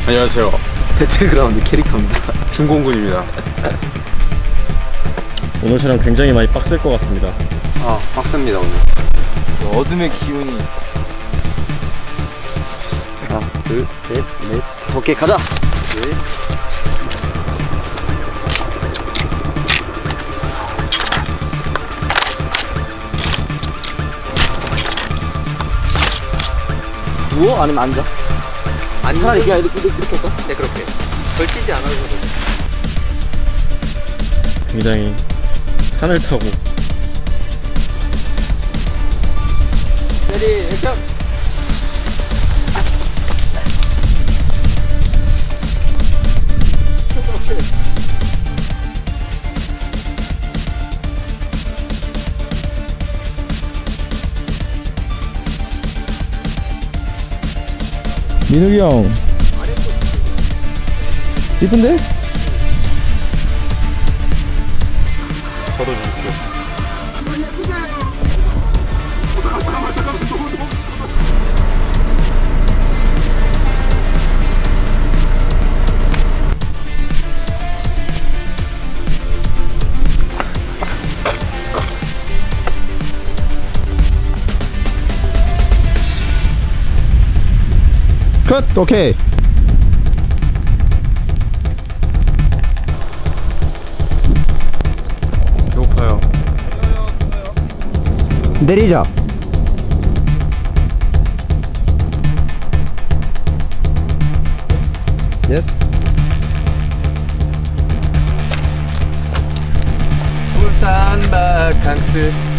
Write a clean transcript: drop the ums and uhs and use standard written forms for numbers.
안녕하세요. 배틀그라운드 캐릭터입니다. 중공군입니다. 오늘 촬영 굉장히 많이 빡셀 것 같습니다. 아, 빡셉니다 오늘. 어둠의 기운이. 하나, 둘, 셋, 넷, 다섯 개 가자. 네. 누워? 아니면 앉아? 차라리 그냥 이렇게 할까? 네, 그렇게 걸치지 않아도 되고. 굉장히 산을 타고 레디 액션. 민욱이 형 이쁜데? 저도 주십시오. 컷! 오케이. 배고파요. 내리자. 예스. 울산 바캉스